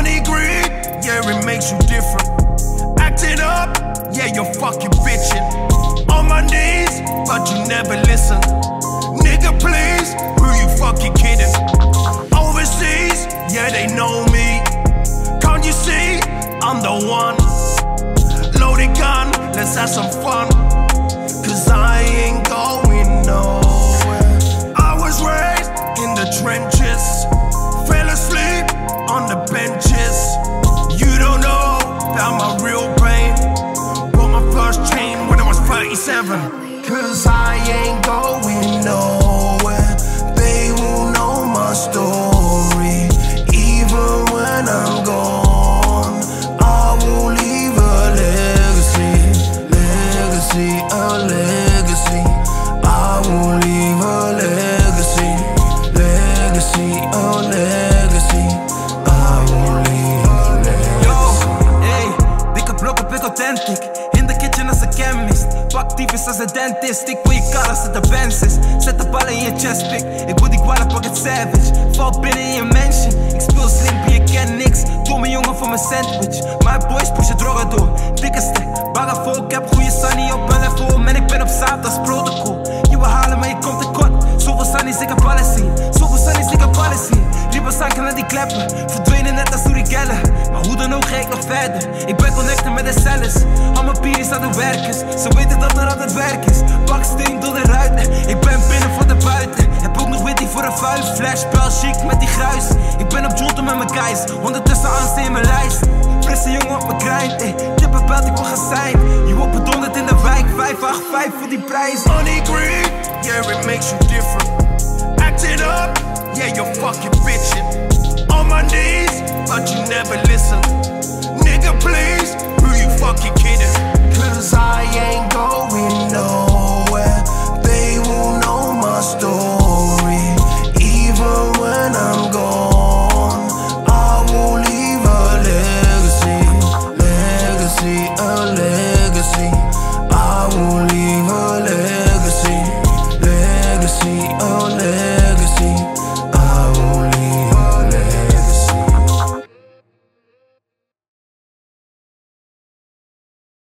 Money greed, yeah, it makes you different. Acting up, yeah, you're fucking bitching. On my knees, but you never listen. Nigga, please, who you fucking kidding? Overseas, yeah, they know me. Can't you see, I'm the one. Loaded gun, let's have some fun. Cause I ain't going nowhere. I was raised in the trenches. Fell asleep on the benches. You don't know about my real pain. Bought my first chain when I was 37. Cause I ain't going nowhere. They will know my story. Even when I'm gone, I will leave a legacy. Legacy, a legacy. I will leave a legacy. Legacy, a legacy. I will leave a legacy. Yo, hey, dikke blokken, big authentic. In de kitchen als een chemist. Pak tyfus als een dentist. Ik wil je kar als het de Benz is. Zet de ballen in je chestpick. Ik wil die kwallen, pak het savage. Val binnen in je mansion. Ik speel slim, je kent niks. Doe me jongen voor mijn sandwich. My boys pushen drogen door. Dikke stek, bagger vol. Ik heb goede sunny op mijn level. Man, ik ben op zaad als protocol. Je wil halen, maar je komt tekort. Zoveel sunnies, ik heb alles zien. Zoveel sunnies, ik heb alles zien. Ribbels zanken naar die kleppen. Verdwenen net als Uri Geller. Maar hoe dan ook ga ik nog verder. Ik ben connected met de cellers. Al mijn pieren staan de werkers. Ze weten dat er altijd werk is. Baksteen door de ruiten. Ik ben binnen voor de buiten. Heb ook nog witty voor een vuist. Flashspel chic met die gruis. Ik ben op Jonto met mijn guys. Ondertussen aansteen in mijn lijst. Frisse jongen op mijn grind. Tip een belt, ik wil gaan zijn. Je wordt bedonderd in de wijk. 585 voor die prijs. Money greed, yeah, it makes you different. Acting up, yeah, you're fucking bitching. On my knees, but you never listen. Nigga, please, who you fucking kidding? Cause I ain't going nowhere.